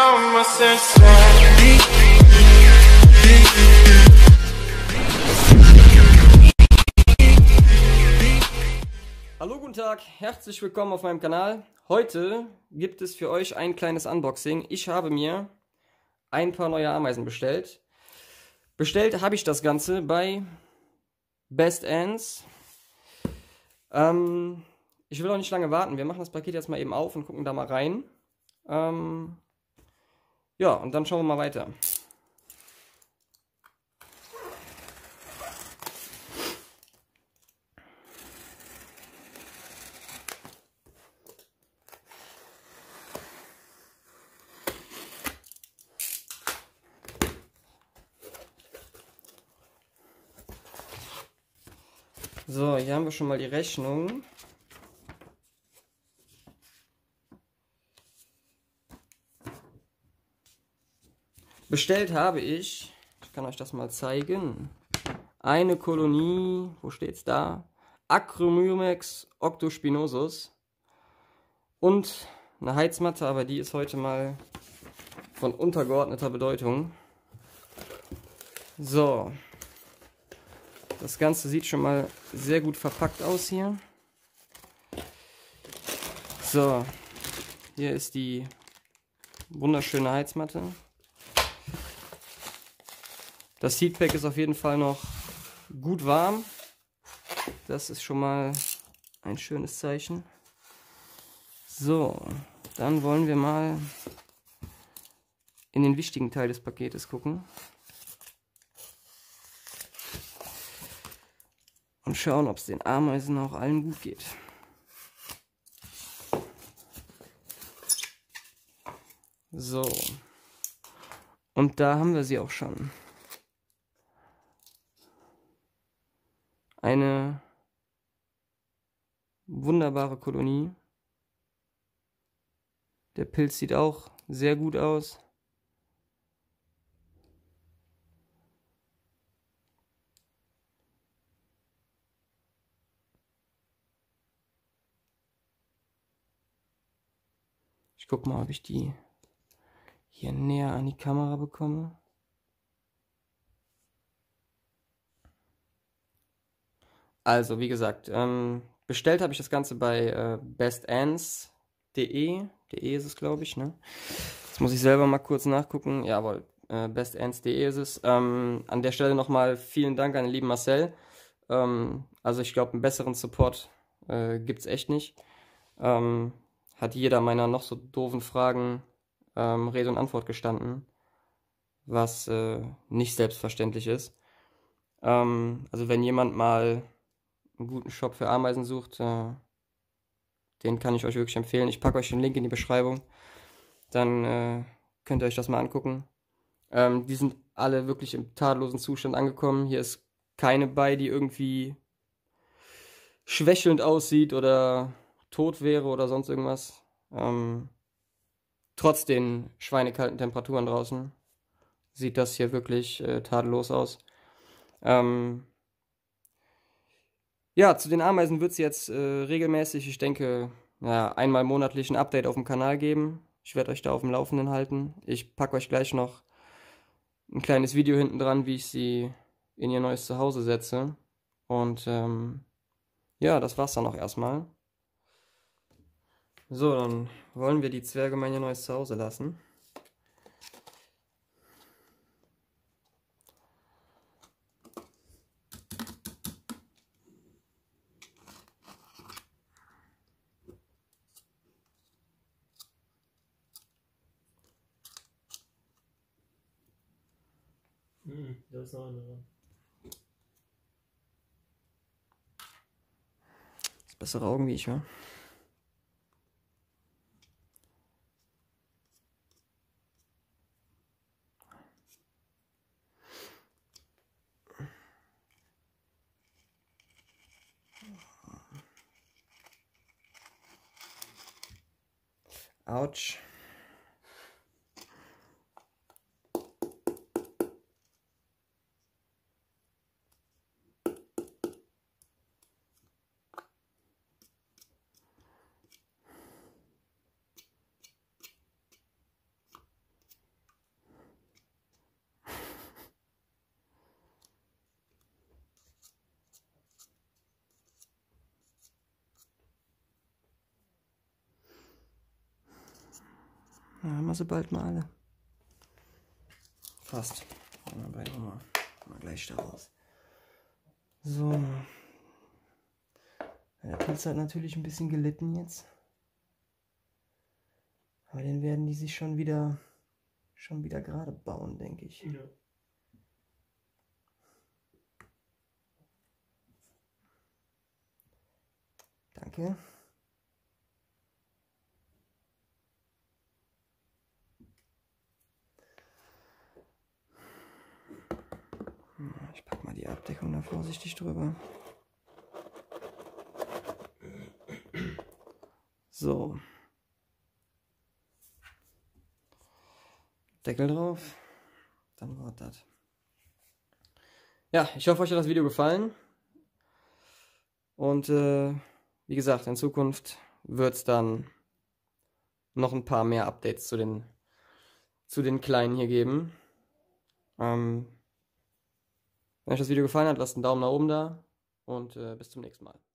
summer sunset. Hallo, guten Tag, herzlich willkommen auf meinem Kanal. Heute gibt es für euch ein kleines Unboxing. Ich habe mir ein paar neue Ameisen bestellt. Bestellt habe ich das Ganze bei Best Ants. Ich will auch nicht lange warten. Wir machen das Paket jetzt mal eben auf und gucken da mal rein. Ja, und dann schauen wir mal weiter. So, hier haben wir schon mal die Rechnung. Bestellt habe ich kann euch das mal zeigen, eine Kolonie, wo steht's da? Acromyrmex octospinosus und eine Heizmatte, aber die ist heute mal von untergeordneter Bedeutung. So, das Ganze sieht schon mal sehr gut verpackt aus hier. So, hier ist die wunderschöne Heizmatte. Das Heatpack ist auf jeden Fall noch gut warm. Das ist schon mal ein schönes Zeichen. So, dann wollen wir mal in den wichtigen Teil des Paketes gucken. Und schauen, ob es den Ameisen auch allen gut geht. So. Und da haben wir sie auch schon. Eine wunderbare Kolonie. Der Pilz sieht auch sehr gut aus. Ich gucke mal, ob ich die hier näher an die Kamera bekomme. Also, wie gesagt, bestellt habe ich das Ganze bei bestants.de. De ist es, glaube ich, ne? Jetzt muss ich selber mal kurz nachgucken. Jawohl, bestants.de ist es. An der Stelle nochmal vielen Dank an den lieben Marcel. Also ich glaube, einen besseren Support gibt es echt nicht. Hat jeder meiner noch so doofen Fragen Rede und Antwort gestanden, was nicht selbstverständlich ist. Also wenn jemand mal einen guten Shop für Ameisen sucht, den kann ich euch wirklich empfehlen. Ich packe euch den Link in die Beschreibung, dann könnt ihr euch das mal angucken. Die sind alle wirklich im tadellosen Zustand angekommen. Hier ist keine bei, die irgendwie schwächelnd aussieht oder tot wäre oder sonst irgendwas. Trotz den schweinekalten Temperaturen draußen sieht das hier wirklich tadellos aus. Ja, zu den Ameisen wird es jetzt regelmäßig, ich denke, ja, einmal monatlich ein Update auf dem Kanal geben. Ich werde euch da auf dem Laufenden halten. Ich packe euch gleich noch ein kleines Video hinten dran, wie ich sie in ihr neues Zuhause setze. Und ja, das war's dann auch erstmal. So, dann wollen wir die Zwerge mal in ihr neues Zuhause lassen. Da ist noch eine dran. Das bessere Augen wie ich, wa? Autsch. Na, haben wir sie bald mal alle. Fast. Bei Oma. Mal gleich da raus. So. Der Pilz hat natürlich ein bisschen gelitten jetzt. Aber den werden die sich schon wieder gerade bauen, denke ich. Ja. Danke. Ich packe mal die Abdeckung da vorsichtig drüber. So. Deckel drauf. Dann war das. Ja, ich hoffe, euch hat das Video gefallen. Und wie gesagt, in Zukunft wird es dann noch ein paar mehr Updates zu den Kleinen hier geben. Wenn euch das Video gefallen hat, lasst einen Daumen nach oben da und bis zum nächsten Mal.